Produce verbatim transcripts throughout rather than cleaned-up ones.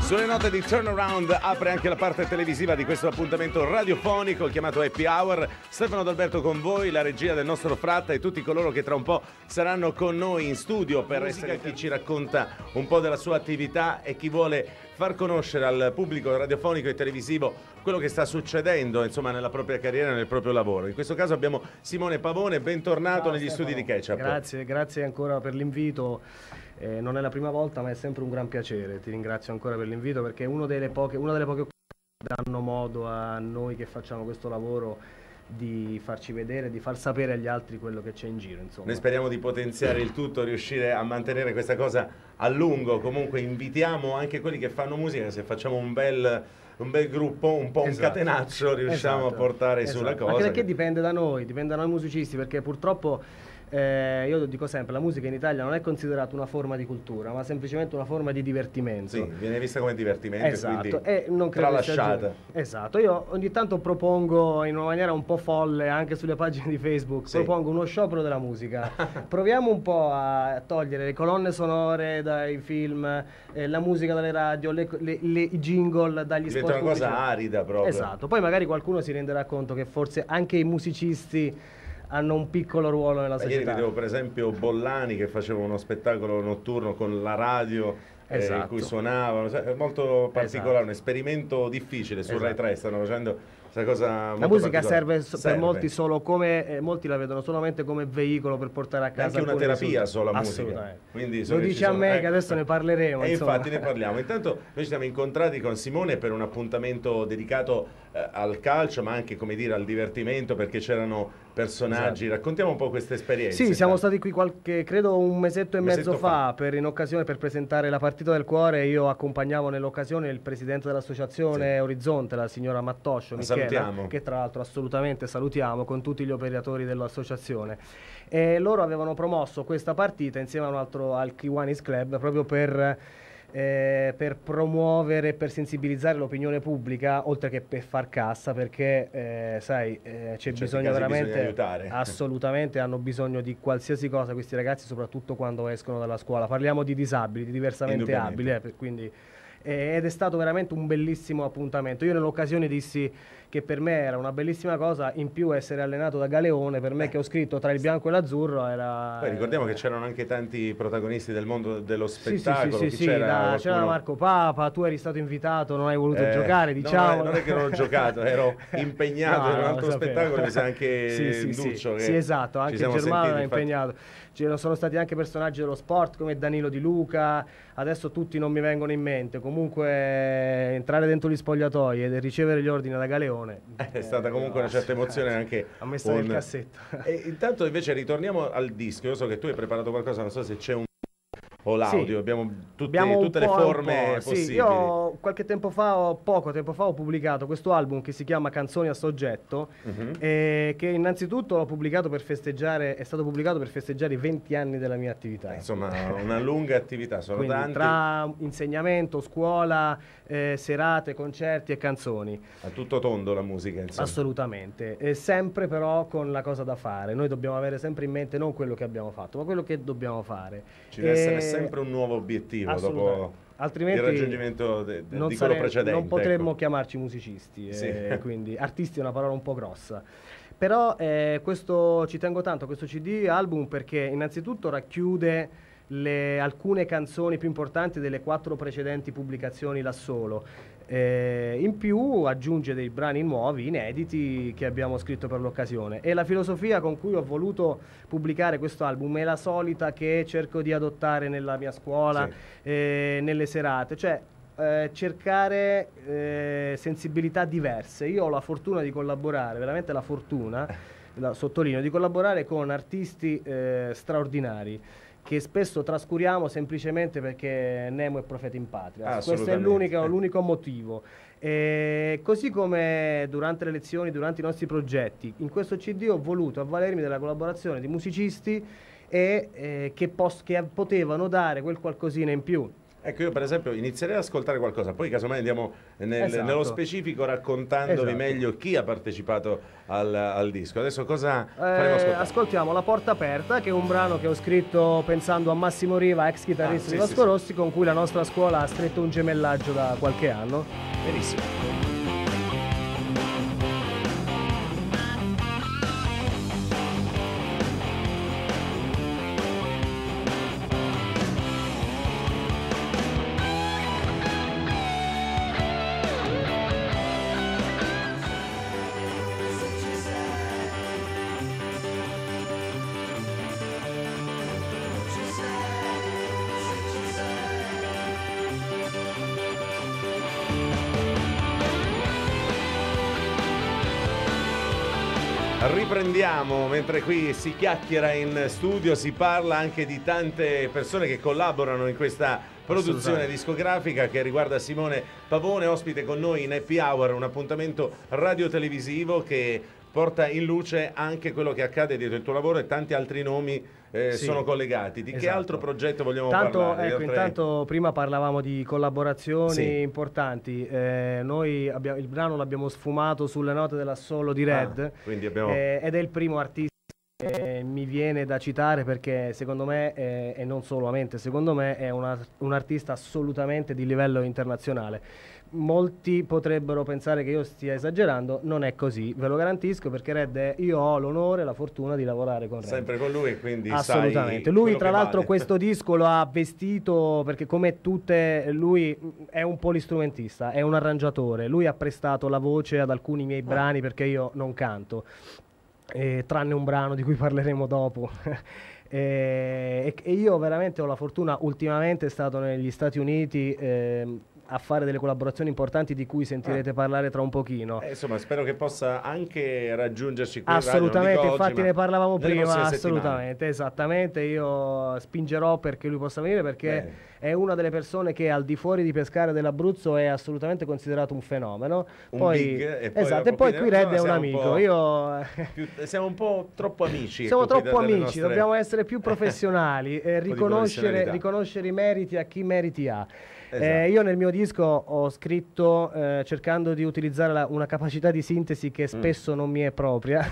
Sulle note di Turnaround apre anche la parte televisiva di questo appuntamento radiofonico chiamato Happy Hour. Stefano D'Alberto con voi, la regia del nostro Fratta e tutti coloro che tra un po' saranno con noi in studio per essere chi ci racconta un po' della sua attività e chi vuole far conoscere al pubblico radiofonico e televisivo quello che sta succedendo insomma nella propria carriera, nel proprio lavoro. In questo caso abbiamo Simone Pavone, bentornato Ciao, negli Stefano. studi di Ketchup. Grazie, grazie ancora per l'invito. Eh, non è la prima volta, ma è sempre un gran piacere. Ti ringrazio ancora per l'invito perché è uno delle poche, una delle poche occasioni che danno modo a noi che facciamo questo lavoro di farci vedere, di far sapere agli altri quello che c'è in giro, insomma. Noi speriamo di potenziare il tutto, riuscire a mantenere questa cosa a lungo. Comunque invitiamo anche quelli che fanno musica, se facciamo un bel, un bel gruppo, un po' un Esatto. catenaccio, riusciamo Esatto. a portare Esatto. sulla cosa. Anche perché che... dipende da noi, dipende da noi musicisti, perché purtroppo eh, io dico sempre, la musica in Italia non è considerata una forma di cultura, ma semplicemente una forma di divertimento. Sì, viene vista come divertimento, Esatto, quindi e non credo che sia tralasciata. giusto. Esatto, io ogni tanto propongo in una maniera un po' folle anche sulle pagine di Facebook, Sì. propongo uno sciopero della musica. Proviamo un po' a togliere le colonne sonore dai film, eh, la musica dalle radio, le, le, le, i jingle dagli Diventa spot una cosa pubblicitari. arida proprio. Esatto, poi magari qualcuno si renderà conto che forse anche i musicisti hanno un piccolo ruolo nella Beh, società. ieri vedevo per esempio Bollani che faceva uno spettacolo notturno con la radio, Esatto. eh, in cui suonavano, è molto particolare, Esatto. un esperimento difficile. Su Rai Esatto. tre stanno facendo questa cosa La molto musica particolare. serve, so- per molti solo come eh, molti la vedono solamente come veicolo per portare a È casa anche una alcuni terapia risultati. solo la musica. Assolutamente. Quindi so Lo che ci dici a sono- me eh, che adesso ne parleremo, E insomma. infatti ne parliamo. Intanto noi ci siamo incontrati con Simone per un appuntamento dedicato eh, al calcio, ma anche come dire al divertimento, perché c'erano personaggi. Esatto. Raccontiamo un po' queste esperienze. Sì, siamo intanto. stati qui qualche, credo un mesetto e Un mezzo mesetto fa, fa. per, in occasione per presentare la partita del cuore. Io accompagnavo nell'occasione il presidente dell'associazione Sì. Orizzonte, la signora Mattoscio, La Michela, salutiamo. che tra l'altro assolutamente salutiamo, con tutti gli operatori dell'associazione. E loro avevano promosso questa partita insieme a un altro al Kiwanis Club proprio per Eh, per promuovere e per sensibilizzare l'opinione pubblica, oltre che per far cassa, perché eh, sai eh, c'è certi bisogno casi veramente bisogna aiutare. assolutamente, hanno bisogno di qualsiasi cosa questi ragazzi, soprattutto quando escono dalla scuola. Parliamo di disabili, di diversamente abili, eh, per- quindi eh, ed è stato veramente un bellissimo appuntamento. Io nell'occasione dissi che per me era una bellissima cosa, in più essere allenato da Galeone, per me che ho scritto tra il bianco e l'azzurro era... Poi ricordiamo che c'erano anche tanti protagonisti del mondo dello Sì, sì, spettacolo. sì, Chi sì, sì, c'era? da- Qualcuno- c'era Marco Papa, tu eri stato invitato, non hai voluto Eh, giocare, no, diciamo. non è che non ho giocato, ero impegnato No, in un no, altro lo sapevo. spettacolo, mi sa anche Sì, sì, sì. Duccio. che Sì, esatto, ci anche siamo Germano sentiti, era infatti. impegnato. Ci sono stati anche personaggi dello sport come Danilo Di Luca, adesso tutti non mi vengono in mente. Comunque entrare dentro gli spogliatoi e ricevere gli ordini da Galeone È stata comunque eh, una certa emozione anche. ha messo nel un- cassetto. E intanto invece ritorniamo al disco. Io so che tu hai preparato qualcosa, non so se c'è un o l'audio, Sì. abbiamo tutte, Abbiamo un tutte le po' e un forme po', sì. possibili. Io qualche tempo fa, ho, poco tempo fa, ho pubblicato questo album che si chiama Canzoni a soggetto, Mhm. e che innanzitutto l'ho pubblicato per festeggiare, è stato pubblicato per festeggiare i venti anni della mia attività. Insomma, una lunga attività, sono Quindi tanti. tra insegnamento, scuola, eh, serate, concerti e canzoni. A tutto tondo la musica, insomma. Assolutamente, e sempre però con la cosa da fare. Noi dobbiamo avere sempre in mente non quello che abbiamo fatto, ma quello che dobbiamo fare. Ci deve E- essere sempre un nuovo obiettivo Assolutamente. dopo Altrimenti il raggiungimento de- de- non, di quello sare- precedente. non potremmo ecco. chiamarci musicisti, Sì. eh, quindi artisti è una parola un po' grossa. Però eh, questo, ci tengo tanto a questo C D album perché innanzitutto racchiude le, alcune canzoni più importanti delle quattro precedenti pubblicazioni là solo. Eh, in più aggiunge dei brani nuovi, inediti, che abbiamo scritto per l'occasione. E la filosofia con cui ho voluto pubblicare questo album è la solita che cerco di adottare nella mia scuola, Sì. eh, nelle serate, cioè eh, cercare eh, sensibilità diverse. Io ho la fortuna di collaborare, veramente la fortuna, la sottolineo, di collaborare con artisti eh, straordinari, che spesso trascuriamo semplicemente perché Nemo è profeta in patria. Ah, Questo è assolutamente. l'unico, l'unico motivo. E così come durante le lezioni, durante i nostri progetti, in questo C D ho voluto avvalermi della collaborazione di musicisti e, eh, che, pos- che potevano dare quel qualcosina in più. Ecco, io per esempio inizierei ad ascoltare qualcosa, poi casomai andiamo nel, Esatto. nello specifico raccontandovi Esatto. meglio chi ha partecipato al, al disco. Adesso cosa Eh, faremo ascoltare? ascoltiamo La Porta Aperta, che è un brano che ho scritto pensando a Massimo Riva, ex chitarrista Ah, sì, di Vasco sì, sì. Rossi, con cui la nostra scuola ha stretto un gemellaggio da qualche anno. Benissimo. Riprendiamo, mentre qui si chiacchiera in studio, si parla anche di tante persone che collaborano in questa produzione discografica che riguarda Simone Pavone, ospite con noi in Happy Hour, un appuntamento radiotelevisivo che porta in luce anche quello che accade dietro il tuo lavoro e tanti altri nomi eh, Sì, sono collegati. Di esatto. che altro progetto vogliamo Tanto, parlare? ecco, Oltre- intanto prima parlavamo di collaborazioni Sì. importanti. Eh, noi abbiamo, il brano l'abbiamo sfumato sulle note dell'assolo di Red, Ah, quindi abbiamo... eh, ed è il primo artista che mi viene da citare perché secondo me, eh, e non solamente secondo me, è una- un artista assolutamente di livello internazionale. Molti potrebbero pensare che io stia esagerando, non è così, ve lo garantisco, perché Red è, io ho l'onore e la fortuna di lavorare con Red. Sempre con lui, quindi Assolutamente. sai Lui quello tra che l'altro vale. questo disco lo ha vestito perché come tutte, lui è un polistrumentista, è un arrangiatore, lui ha prestato la voce ad alcuni miei brani perché io non canto, eh, tranne un brano di cui parleremo dopo. e, e io veramente ho la fortuna, ultimamente è stato negli Stati Uniti ehm, a fare delle collaborazioni importanti di cui sentirete Ah. parlare tra un pochino. Eh, insomma, spero che possa anche raggiungerci qui in radio, Assolutamente, non dico oggi, infatti ma ne parlavamo nelle prima, prossime settimane. assolutamente, esattamente, io spingerò perché lui possa venire perché Bene. è una delle persone che al di fuori di Pescara dell'Abruzzo è assolutamente considerato un fenomeno. Un poi, big, e poi esatto, e dopo poi qui- qui Red insomma, è un siamo un amico, po' io Più- siamo un po' troppo amici. siamo ecco, qui troppo delle amici, nostre- dobbiamo essere più professionali e po' di riconoscere, professionalità. riconoscere i meriti a chi meriti ha. Esatto. Eh, io nel mio disco ho scritto eh, cercando di utilizzare la- una capacità di sintesi che spesso non mi è propria,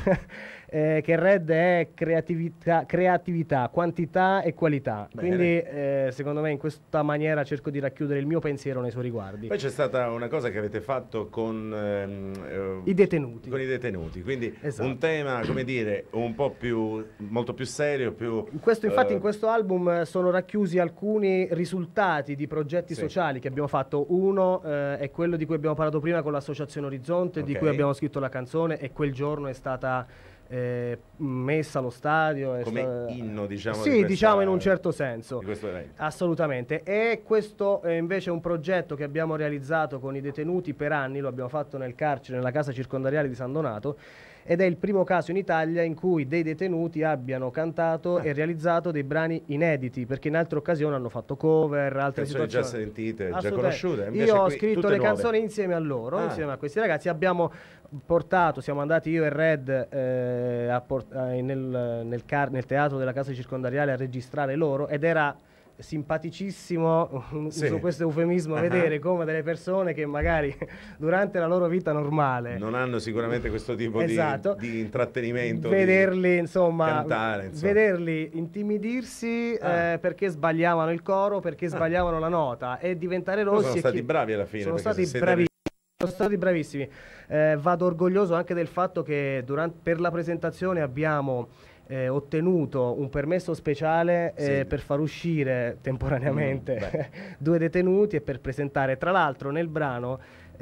eh, che Red è creatività, creatività, quantità e qualità. Bene. Quindi eh, secondo me in questa maniera cerco di racchiudere il mio pensiero nei suoi riguardi. Poi c'è stata una cosa che avete fatto con ehm, eh, I detenuti. con i detenuti, quindi Esatto. un tema, come dire, un po' più, molto più serio, più... In questo, infatti, eh, in questo album eh, sono racchiusi alcuni risultati di progetti Sì. sociali che abbiamo fatto. Uno eh, è quello di cui abbiamo parlato prima con l'Associazione Orizzonte, di Ok. cui abbiamo scritto la canzone e quel giorno è stata eh, messa allo stadio. è come sta- inno, diciamo, Sì, di questa- diciamo in un certo senso. di questo evento. Assolutamente. E questo è invece un progetto che abbiamo realizzato con i detenuti per anni, lo abbiamo fatto nel carcere, nella casa circondariale di San Donato, ed è il primo caso in Italia in cui dei detenuti abbiano cantato e realizzato dei brani inediti, perché in altre occasioni hanno fatto cover, altre Canzoni già situazioni. sentite, già Assolutamente. conosciute. invece Io ho qui scritto tutte le nuove. canzoni insieme a loro, Ah. insieme a questi ragazzi. Abbiamo portato, siamo andati io e Red eh, a port- eh, nel, nel car- nel teatro della casa circondariale a registrare loro ed era simpaticissimo, Sì. uso questo eufemismo, Ah. vedere come delle persone che magari durante la loro vita normale Non hanno sicuramente questo tipo di- Esatto. di, intrattenimento. di- vederli insomma, cantare, insomma. vederli intimidirsi Ah. eh, perché sbagliavano il coro, perché sbagliavano la nota e diventare Però rossi sono e stati chi- bravi alla fine. sono perché stati se siete bravissimi. Sono stati bravissimi. Eh, vado orgoglioso anche del fatto che durante, per la presentazione abbiamo eh, ottenuto un permesso speciale eh, Sì. per far uscire temporaneamente Mm, beh. due detenuti e per presentare. Tra l'altro nel brano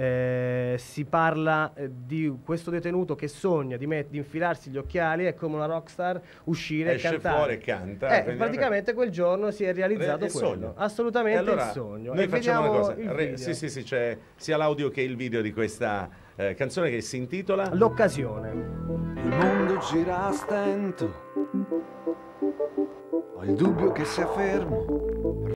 eh, si parla eh, di questo detenuto che sogna di, met- di infilarsi gli occhiali e come una rockstar uscire Esce e cantare. fuori e canta, Eh, quindi- praticamente quel giorno si è realizzato È il quello. sogno. Assolutamente E allora, il sogno. Noi E facciamo una vediamo cosa. il Re- video. sì, sì, sì, c'è sia l'audio che il video di questa eh, canzone che si intitola L'occasione. Il mondo gira a stento, ho il dubbio che sia fermo.